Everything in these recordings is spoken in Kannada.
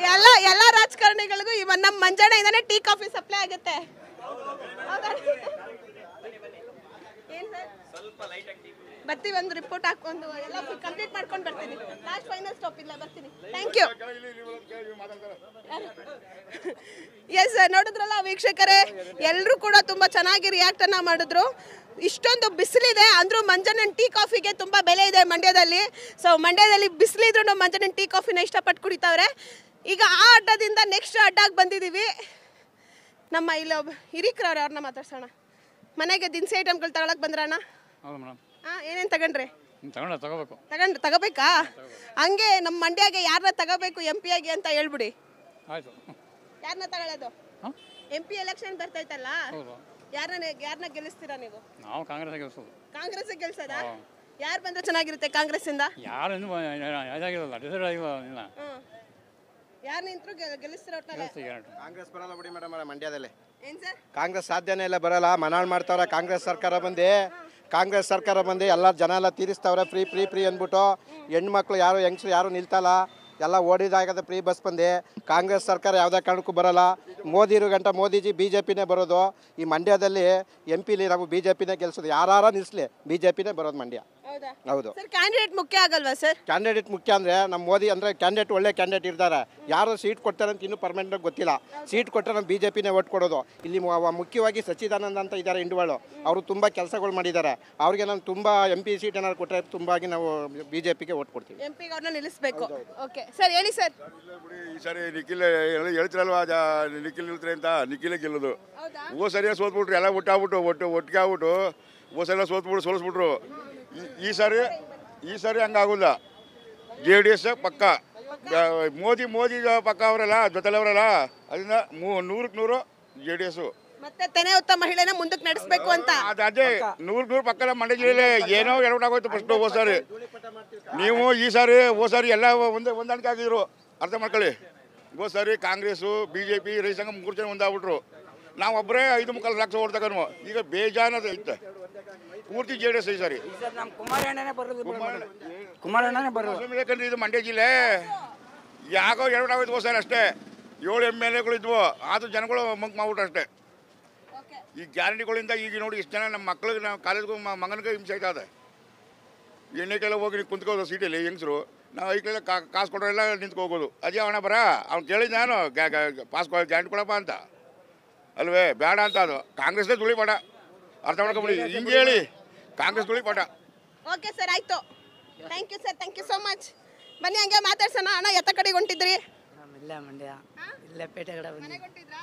ಎಲ್ಲ ರಾಜಕಾರಣಿಗಳಿಗೂ ಇವನ್ ನಮ್ಮ ಮಂಜಣ್ಣ ಇಂದಾನೆ ಟೀ ಕಾಫಿ ಸಪ್ಲೈ ಆಗುತ್ತೆ. ಬರ್ತೀವಿ, ಒಂದು ರಿಪೋರ್ಟ್ ಹಾಕೊಂಡು ಎಲ್ಲ ಕಂಪ್ಲೀಟ್ ಮಾಡ್ಕೊಂಡು ಬರ್ತೀನಿ. ಲಾಸ್ಟ್ ಫೈನಲ್ ಸ್ಟಾಪ್ ಇಲ್ಲ, ಬರ್ತೀನಿ. Thank you. ಎಸ್, ನೋಡಿದ್ರಲ್ಲ ವೀಕ್ಷಕರೇ, ಎಲ್ಲರೂ ಕೂಡ ತುಂಬಾ ಚೆನ್ನಾಗಿ ರಿಯಾಕ್ಟ್ ಅನ್ನ ಮಾಡಿದ್ರು. ಇಷ್ಟೊಂದು ಬಿಸಿಲಿದೆ ಅಂದ್ರೂ ಮಂಜಣ್ಣನ ಟೀ ಕಾಫಿಗೆ ತುಂಬಾ ಬೆಲೆ ಇದೆ ಮಂಡ್ಯದಲ್ಲಿ. ಸೊ ಮಂಡ್ಯದಲ್ಲಿ ಬಿಸಿಲಿದ್ರು ಮಂಜಣ್ಣನ ಟೀ ಕಾಫಿನ ಇಷ್ಟಪಟ್ಟು ಕುಡಿತಾವ್ರೆ. ಈಗ ಆ ಅಡ್ಡದಿಂದ ನೆಕ್ಸ್ಟ್ ಅಡ್ಡಾಗಿ ಬಂದಿದ್ದೀವಿ. ನಮ್ಮ ಇಲ್ಲಿ ಹಿರಿಕರವ್ರೆ, ಅವ್ರನ್ನ ಮಾತಾಡ್ಸೋಣ. ಮನೆಗೆ ದಿನಸಿ ಐಟಮ್ಗಳು ತಗೊಳಕ್ ಬಂದ್ರಣ್ಣ? ಏನೇನು ತಗೊಂಡ್ರಿ? ತಗೋಬೇಕಾ? ಹಂಗೆ ನಮ್ಮ ಮಂಡ್ಯಗೆ ಯಾರನ್ನ ತಗೋಬೇಕು MP ಆಗಿ ಅಂತ ಹೇಳ್ಬಿಡಿ. ಯಾರನ್ನ ತಗೊಳ್ಳೋದು? MP ಎಲೆಕ್ಷನ್ ಬರ್ತೈತಲ್ಲ, ಯಾರನ್ನ ಗೆಲ್ಲಿಸ್ತೀರಾ ನೀವು? ನಾವು ಕಾಂಗ್ರೆಸ್ ಗೆಲ್ಸದ? ಯಾರು ಬಂದ್ರೆ ಚೆನ್ನಾಗಿರುತ್ತೆ ಕಾಂಗ್ರೆಸ್ ಇಂದ? ಯಾರು ಯಾರು ನಿಂತರು ಗೆಲ್ಲಿಸ್ತೀರ? ಕಾಂಗ್ರೆಸ್ ಬರಲ್ಲ ಬಿಡಿ ಮೇಡಮ್, ಮಂಡ್ಯದಲ್ಲಿ ಕಾಂಗ್ರೆಸ್ ಸಾಧ್ಯನೇ ಇಲ್ಲ, ಬರಲ್ಲ. ಮನಾಳ್ ಮಾಡ್ತಾವ್ರೆ ಕಾಂಗ್ರೆಸ್ ಸರ್ಕಾರ ಬಂದು ಎಲ್ಲ ಜನ ಎಲ್ಲ ತೀರಿಸ್ತಾವ್ರೆ. ಫ್ರೀ ಅಂದ್ಬಿಟ್ಟು ಹೆಣ್ಮಕ್ಳು ಯಾರು ಹೆಂಗಸರು ಯಾರು ನಿಲ್ತಲ್ಲ, ಎಲ್ಲ ಓಡಿದಾಗದ ಫ್ರೀ ಬಸ್ ಬಂದು. ಕಾಂಗ್ರೆಸ್ ಸರ್ಕಾರ ಯಾವುದೇ ಕಾರಣಕ್ಕೂ ಬರಲ್ಲ. ಮೋದಿಜಿ BJPನೇ ಬರೋದು. ಈ ಮಂಡ್ಯದಲ್ಲಿ MP ನಾವು BJPನೇ ಗೆಲ್ಸೋದು. ಯಾರು ನಿಲ್ಲಿಸ್ಲಿ BJPನೇ ಬರೋದು ಮಂಡ್ಯ. ಹೌದು. ಕ್ಯಾಂಡಿಡೇಟ್ ಮುಖ್ಯ ಆಗಲ್ವಾ ಸರ್? ಕ್ಯಾಂಡಿಡೇಟ್ ಮುಖ್ಯ ಅಂದರೆ ನಮ್ಮ ಮೋದಿ ಅಂದರೆ ಕ್ಯಾಂಡಿಡೇಟ್ ಒಳ್ಳೆ ಕ್ಯಾಂಡಿಡೇಟ್ ಇರ್ತಾರೆ. ಯಾರು ಸೀಟ್ ಕೊಡ್ತಾರೆ ಅಂತ ಇನ್ನೂ ಪರ್ಮನೆಂಟಾಗಿ ಗೊತ್ತಿಲ್ಲ. ಸೀಟ್ ಕೊಟ್ಟರೆ ನಮ್ಮ BJPನೇ ಓಟ್ ಕೊಡೋದು. ಇಲ್ಲಿ ಮುಖ್ಯವಾಗಿ ಸಚ್ಚಿದಾನಂದ ಅಂತ ಇದ್ದಾರೆ ಇಂಡುವಾಳು, ಅವರು ತುಂಬ ಕೆಲಸಗಳು ಮಾಡಿದ್ದಾರೆ. ಅವ್ರಿಗೆ ನಾನು ತುಂಬ MP ಸೀಟ್ ಏನಾದ್ರು ಕೊಟ್ಟರೆ ತುಂಬಾಗಿ ನಾವು BJPಗೆ ಓಟ್ ಕೊಡ್ತೀವಿ. MP ಅವ್ರನ್ನ ನಿಲ್ಲಿಸಬೇಕು. ಓಕೆ ಸರ್, ಹೇಳಿ ಸರ್. ಈ ಸರಿ ನಿಖಿಲ್ ಹೇಳ್ತಿರಲ್ವಾ, ನಿಖಿಲ್ ನಿಲ್ತಾರೆ ಅಂತ. ನಿಖಿಲೇ ಗೆಲ್ಲೋದು. ಸರಿಯಾಗಿ ಸೋತ್ಬಿಟ್ರು, ಎಲ್ಲ ಒಟ್ಟಿಗೆ ಆಗ್ಬಿಟ್ಟು ಸರಿ ಸೋಲಿಸ್ಬಿಟ್ರು. ಈ ಸಾರಿ ಹಂಗಾಗೋಲ್ಲ. JDS ಪಕ್ಕ, ಮೋದಿ ಪಕ್ಕ ಅವರಲ್ಲ, ಜೊತೆಲವರಲ್ಲ, ಅದರಿಂದ 100% JDS. ಮತ್ತೆ ತೆನೆ ಹೊತ್ತ ಮಹಿಳೆನ ಮುಂದಕ್ಕೆ ನಡೆಸಬೇಕು ಅಂತ. ಅದೇ 100% ಪಕ್ಕದ ಮಂಡ್ಯ ಜಿಲ್ಲೆಯಲ್ಲಿ ಏನೋ ಎಡವಟ್ಟಾಗೋಯ್ತು ಫಸ್ಟ್. ಹೋದ್ಸಾರಿ ನೀವು ಈ ಸಾರಿ ಎಲ್ಲ ಹೊಂದಾಣಿಕೆ ಆಗಿದ್ರು, ಅರ್ಥ ಮಾಡ್ಕೊಳ್ಳಿ. ಹೋದ್ಸಾರಿ ಕಾಂಗ್ರೆಸ್ಸು BJP ರೈತ ಸಂಘ 3 ಜನ ಒಂದಾಗ್ಬಿಟ್ರು. ನಾವು ಒಬ್ಬರೇ 5-3 ಲಕ್ಷ ಓಟ್ ತಗೊಂಡು. ಈಗ ಬೇಜಾನದ ಐತೆ ಪೂರ್ತಿ JDS ಈ ಸಾರಿ. ಯಾಕಂದ್ರೆ ಇದು ಮಂಡ್ಯ ಜಿಲ್ಲೆ ಯಾಕೋ ಎಡವಟ್ಟಾಗೋಯ್ತು ಹೋದ್ಸಾರಿ ಅಷ್ಟೇ. 7 MLAಗಳು ಇದ್ವು, ಆದ್ರೂ ಜನಗಳು ಮಂಕ್ ಮಾಡ್ಬಿಟ್ರು ಅಷ್ಟೇ. ಈ ಗ್ಯಾರಂಟಿಗಳಿಂದ ಈಗ ನೋಡಿ ಇಷ್ಟು ಜನ ನಮ್ಮ ಮಕ್ಳಿಗೆ, ನಾವು ಕಾಲೇಜ್ಗೂ ಮಗನಿಗೆ ಹಿಂಸೆ ಆಯ್ತದೆ. ಎಣ್ಣೆಗೆಲ್ಲ ಹೋಗಿ ಕುಂತ್ಕೋದು ಸೀಟಲ್ಲಿ ಹೆಂಗಸರು. ನಾವು ಐಕ್ಳೆಲ್ಲ ಕಾಸು ಕೊಡೋರೆಲ್ಲ ನಿಂತ್ಕೋಗೋದು. ಅದೇ ಅವನ ಅವ್ನು ಕೇಳಿದ್ದು ನಾನು ಪಾಸ್ ಗ್ಯಾರಂಟಿ ಕೊಡಪ್ಪ ಅಂತ ಅಲ್ವೇ, ಬೇಡ ಅಂತ. ಅದು ಕಾಂಗ್ರೆಸ್ನೇ ತುಳಿಪಾಠ, ಅರ್ಥ ಮಾಡ್ಕೊಬಿಡಿ. ಹಿಂಗೆ ಹೇಳಿ ಕಾಂಗ್ರೆಸ್ ತುಳಿಪಾಠ. ಓಕೆ ಸರ್, ಆಯ್ತು. Thank you sir, thank you so much. ಬನ್ನಿ ಹಂಗೆ ಮಾತಾಡ್ಸೋಣ. ಅಣ್ಣ ಎತ್ತ ಕಡೆಗೆ ಹೊಂಟಿದ್ರಿ? ಇಲ್ಲ ಮಂಡ್ಯ, ಇಲ್ಲ ಪೇಟೆ ಕಡೆ ಬಂದಿದ್ವಿ.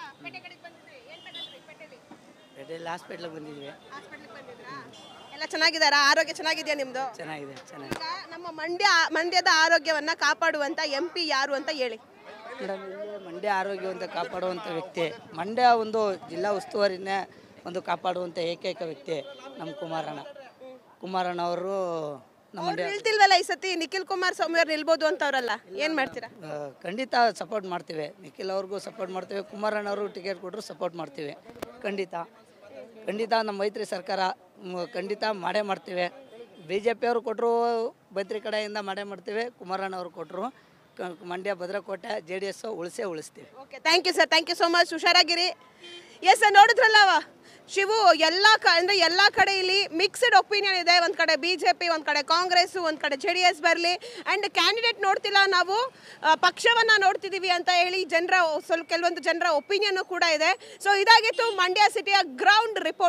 ಪೇಟೆಯಲ್ಲಿ ಹಾಸ್ಪಿಟ್ಲಿಗೆ ಬಂದಿದ್ವಿ. ಎಲ್ಲ ಚೆನ್ನಾಗಿದ್ದಾರಾ? ಆರೋಗ್ಯ ಚೆನ್ನಾಗಿದೆಯಾ ನಿಮ್ದು? ಚೆನ್ನಾಗಿದೆ. ಈಗ ನಮ್ಮ ಮಂಡ್ಯದ ಆರೋಗ್ಯವನ್ನ ಕಾಪಾಡುವಂತ MP ಯಾರು ಅಂತ ಹೇಳಿ ಮೇಡಮ್. ಇಲ್ಲಿ ಮಂಡ್ಯ ಆರೋಗ್ಯವಂತ ಕಾಪಾಡುವಂಥ ವ್ಯಕ್ತಿ, ಮಂಡ್ಯ ಒಂದು ಜಿಲ್ಲಾ ಉಸ್ತುವಾರಿನೇ ಒಂದು ಕಾಪಾಡುವಂಥ ಏಕೈಕ ವ್ಯಕ್ತಿ ನಮ್ಮ ಕುಮಾರಣ್ಣ ಅವರು. ನಮ್ಮ ಮಂಡ್ಯ ನಿಲ್ತಿಲ್ವಲ್ಲ ಈ ಸತಿ? ನಿಖಿಲ್ ಕುಮಾರಸ್ವಾಮಿ ಅವ್ರು ನಿಲ್ಬೋದು ಅಂತ ಅವರಲ್ಲ, ಏನ್ ಮಾಡ್ತೀರಾ? ಖಂಡಿತ ಸಪೋರ್ಟ್ ಮಾಡ್ತೀವಿ. ನಿಖಿಲ್ ಅವ್ರಿಗೂ ಸಪೋರ್ಟ್ ಮಾಡ್ತೀವಿ, ಕುಮಾರಣ್ಣ ಅವರು ಟಿಕೆಟ್ ಕೊಟ್ಟರು ಸಪೋರ್ಟ್ ಮಾಡ್ತೀವಿ. ಖಂಡಿತ ನಮ್ಮ ಮೈತ್ರಿ ಸರ್ಕಾರ ಖಂಡಿತ ಮಾಡೇ ಮಾಡ್ತೀವಿ. BJP ಅವರು ಕೊಟ್ಟರು, ಮೈತ್ರಿ ಕಡೆಯಿಂದ ಮಾಡೇ ಮಾಡ್ತೀವಿ. ಕುಮಾರಣ್ಣ ಅವರು ಕೊಟ್ಟರು, ಮಂಡ್ಯ ಭದ್ರಕೋಟೆ JDS ಉಳಿಸ್ತೀವಿ. Okay, thank you sir, thank you so much. ಹುಷಾರಾಗಿರಿ. ಎಸ್ ಸರ್, ನೋಡಿದ್ರಲ್ಲ ಶಿವು, ಎಲ್ಲ ಕಡೆ ಇಲ್ಲಿ ಮಿಕ್ಸ್ಡ್ ಒಪಿನಿಯನ್ ಇದೆ. ಒಂದು ಕಡೆ BJP, ಒಂದು ಕಡೆ ಕಾಂಗ್ರೆಸ್, ಒಂದು ಕಡೆ JDS ಬರಲಿ. ಆ್ಯಂಡ್ ಕ್ಯಾಂಡಿಡೇಟ್ ನೋಡ್ತಿಲ್ಲ ನಾವು, ಪಕ್ಷವನ್ನು ನೋಡ್ತಿದ್ದೀವಿ ಅಂತ ಹೇಳಿ ಕೆಲವೊಂದು ಜನರ ಒಪಿನಿಯನ್ ಕೂಡ ಇದೆ. ಸೊ ಇದಾಗಿತ್ತು ಮಂಡ್ಯ ಸಿಟಿಯ ಗ್ರೌಂಡ್ ರಿಪೋರ್ಟ್.